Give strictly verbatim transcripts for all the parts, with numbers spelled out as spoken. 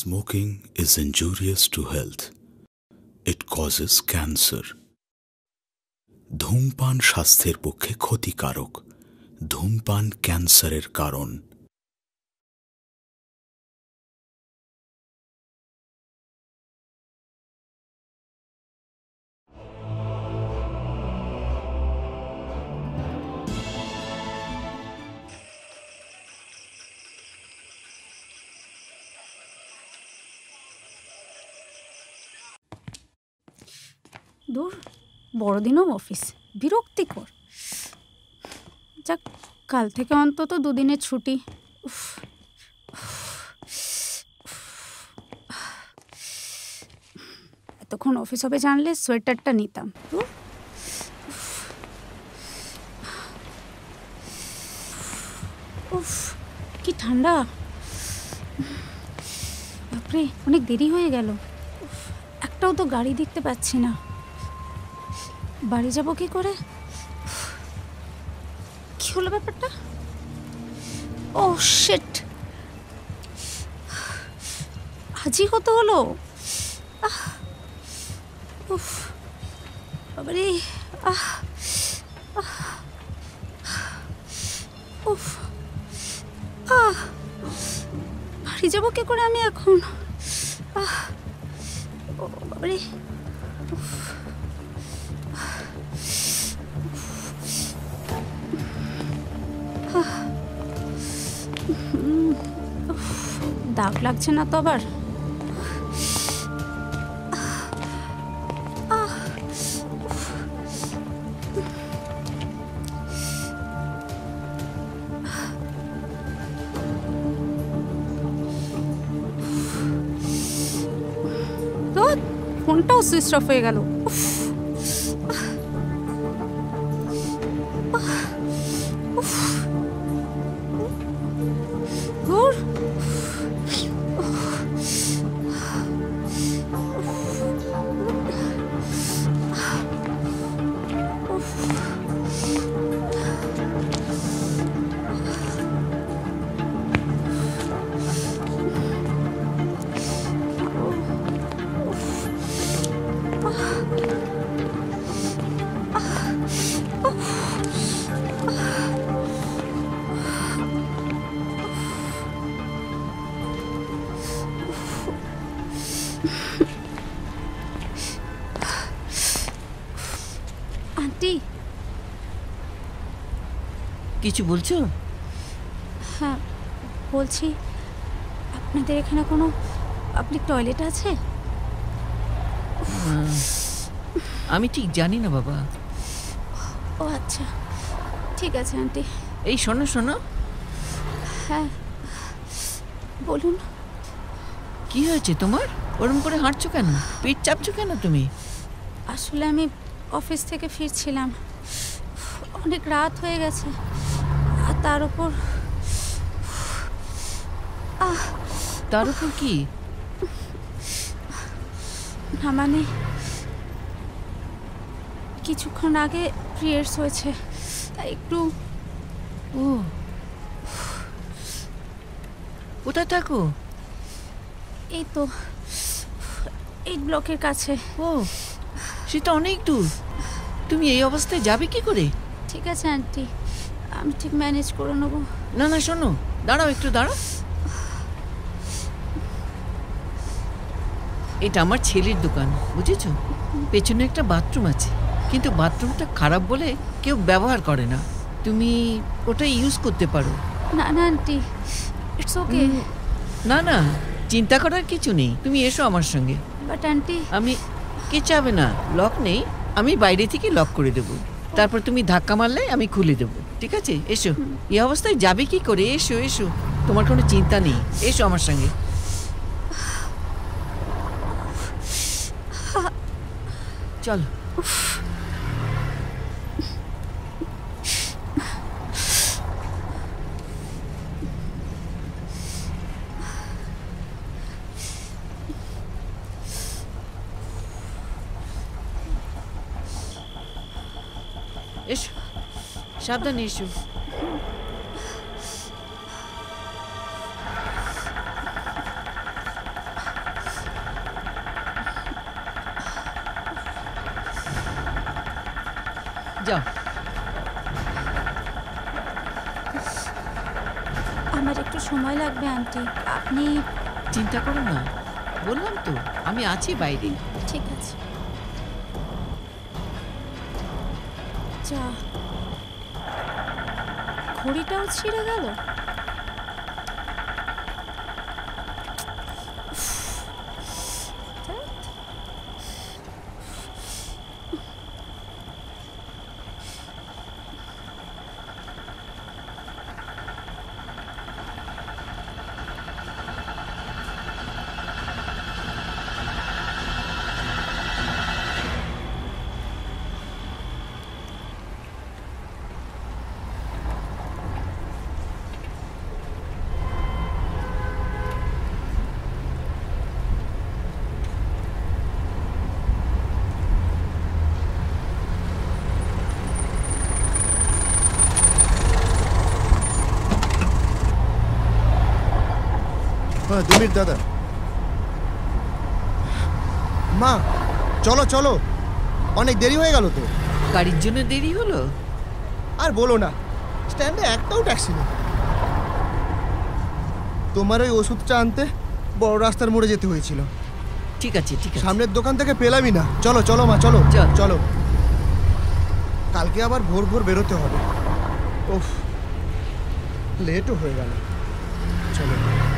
Smoking is injurious to health. It causes cancer. ধূমপান স্বাস্থ্যের পক্ষে ক্ষতিকারক। ধূমপান ক্যান্সারের কারণ। দূর, বড়দিনও অফিস, বিরক্তিকর। যাক, কাল থেকে অন্তত দুদিনের ছুটি। এতক্ষণ অফিস হবে জানলে সোয়েটারটা নিতাম। উফ, কি ঠান্ডা! বাপরে, অনেক দেরি হয়ে গেল। একটাও তো গাড়ি দেখতে পাচ্ছি না। বাড়ি যাব কি করে? কি হলো ব্যাপারটা? ও শিট, আজই কত হলো। উফ বাবারে, আহ উফ আহ বাড়ি যাব কি করে আমি এখন? আহ ও বাবারে, উফ দাগ লাগছে না তো আবার? ফোনটাও সুইচ অফ হয়ে গেল। আন্টি, কিছু বলছো? হ্যাঁ বলছি, আপনাদের এখানে কোনো পাবলিক টয়লেট আছে? আমি ঠিক জানি না বাবা। ও আচ্ছা, ঠিক আছে আন্টি। এই শোনো শোনো। হ্যাঁ বলুন। কি হয়েছে তোমার? ওরম করে হাঁটছো কেন? পেট চাপছো কেন তুমি? আসলে আমি অফিস থেকে ফিরছিলাম, অনেক রাত হয়ে গেছে, আর তার উপর আহ তার উপর কি? না মানে কিছুক্ষণ আগে পিরিয়ডস হয়েছে, তাই একটু। ও, কোথায় থাকো? এই তো এই ব্লকের কাছে। ও, সেটা অনেক দূর। তুমি এই অবস্থায় যাবে কি করে? ঠিক আছে আন্টি, আমি ঠিক ম্যানেজ করে নেবো। না না শোনো, দাঁড়াও একটু দাঁড়াও। এটা আমার ছেলের দোকান, বুঝেছো? পেছনে একটা বাথরুম আছে, কিন্তু বাথরুমটা খারাপ বলে কেউ ব্যবহার করে না। তুমি ওটা ইউজ করতে পারো। না না আন্টি, ইটস ওকে। না না, চিন্তা করার কিছু নেই, তুমি এসো আমার সঙ্গে। বাট আন্টি, আমি কে চাবে না, লক নেই, আমি বাইরে থেকে লক করে দেবো। তারপর তুমি ধাক্কা মারলে আমি খুলে দেবো, ঠিক আছে? এসো। এই অবস্থায় যাবে কি করে? এসো এসো, তোমার কোনো চিন্তা নেই, এসো আমার সঙ্গে। চলো। এসো, সাবধানে এসো। যাও। আমার একটু সময় লাগবে আন্টি, আপনি। চিন্তা করো না, বললাম তো আমি আছি বাইরে। ঠিক আছে। যা, ঘড়িটাও ছিঁড়ে গেল। দিমির দাদা, মা চলো চলো, অনেক দেরি হয়ে গেল তো। গাড়ির জন্য দেরি হলো? আর বলো না, স্ট্যান্ডে একটাও ট্যাক্সি নেই। তোমার ওই ওষুধটা আনতে বড় রাস্তার মোড়ে যেতে হয়েছিল। ঠিক আছে ঠিক আছে, সামনের দোকান থেকে পেলামই না। চলো চলো মা, চলো চল। চলো, কালকে আবার ভোর ভোর বেরোতে হবে। ওফ, লেটও হয়ে গেল। চলো।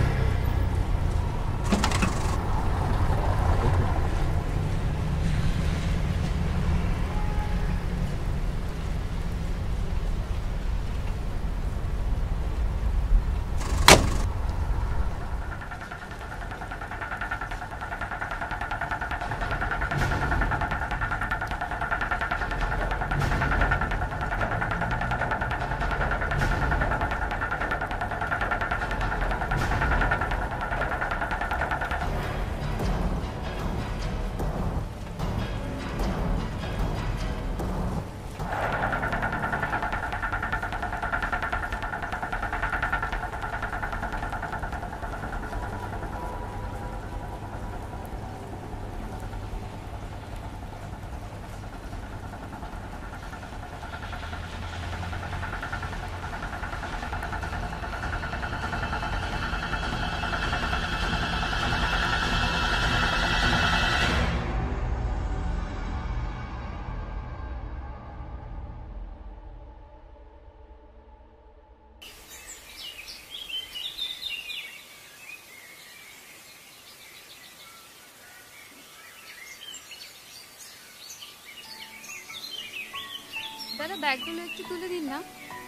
দাদা, ব্যাগগুলো একটু তুলে দিন না।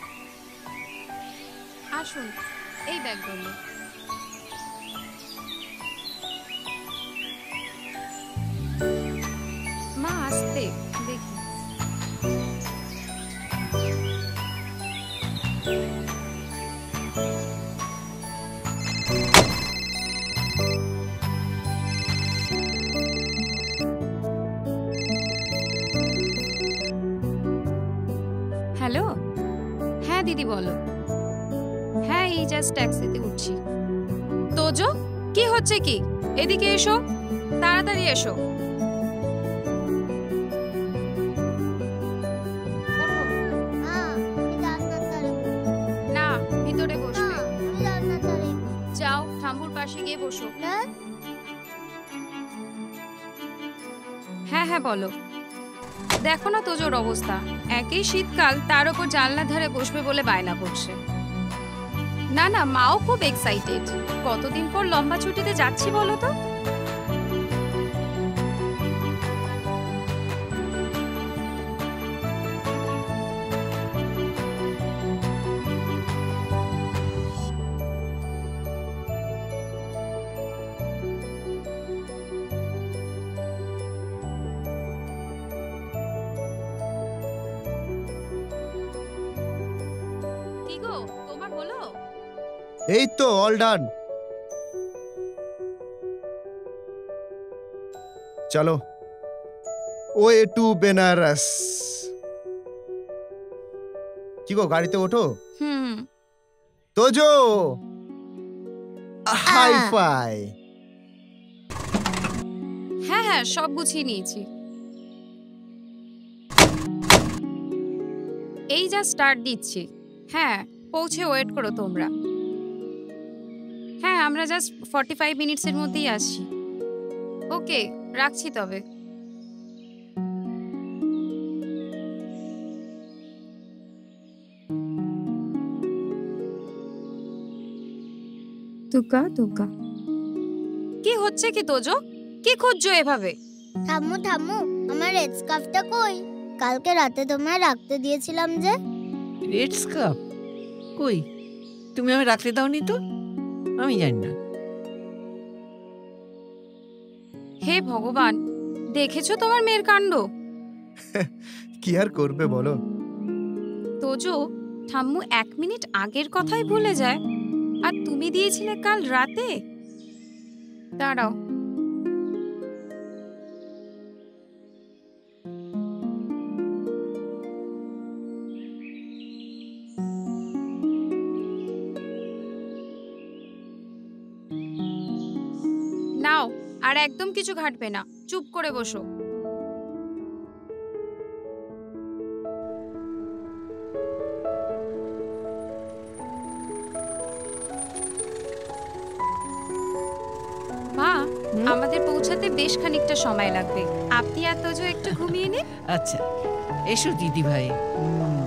আসুন, এই ব্যাগগুলো। মা আসতে দেখি। হ্যালো, হ্যাঁ দিদি বলো। হ্যাঁ, এই জাস্ট ট্যাক্সিতে উঠছি। তোজো, কি হচ্ছে কি? এদিকে এসো, তাড়াতাড়ি এসো। না, ভিতরে বসবে। যাও, ঠাম্বুর পাশে গিয়ে বসো। হ্যাঁ হ্যাঁ বলো। দেখো না তোজোর অবস্থা, একই শীতকাল, তার উপর জানলার ধারে বসবে বলে বায়না করছে। না না, মাও খুব এক্সাইটেড। কতদিন পর লম্বা ছুটিতে যাচ্ছি বলো তো। কি গো, তোমার হলো? এই তো অল ডান। চলো, ওয়ে টু বেনারস। কি গো, গাড়িতে ওঠো। হুম। Tojo, high five. হ্যাঁ হ্যাঁ, সব গুছিয়ে নিয়েছি। এই যা স্টার্ট দিচ্ছি। হ্যাঁ, পৌঁছে ওয়েট করো তোমরা। হ্যাঁ, আমরা জাস্ট ফর্টি ফাইভ মিনিটসের মধ্যেই আসছি। ওকে, রাখছি তবে। দুগা দুগা কি হচ্ছে কি তোজো? কি খুঁজছো এভাবে? ঠাম্মু ঠাম্মু, আমার রেড স্কার্ফটা কই? কালকে রাতে তোমায় রাখতে দিয়েছিলাম যে। রেড স্কার্ফ কই? তুমি আমি রাখতে দাওনি তো? আমি জানি না। হে ভগবান, দেখেছো তোমার মেয়ের কাণ্ড? কি আর করবে বলো? তোজো, ঠাম্মু এক মিনিট আগের কথাই ভুলে যায়, আর তুমি দিয়েছিলে কাল রাতে। দাঁড়াও, নাও, আর একদম কিছু ঘাটবে না, চুপ করে বসো। মা, আমাদের পৌঁছাতে বেশ খানিকটা সময় লাগবে। আপনি আর তোজো একটু ঘুমিয়ে নিন। আচ্ছা, এসো দিদি ভাই।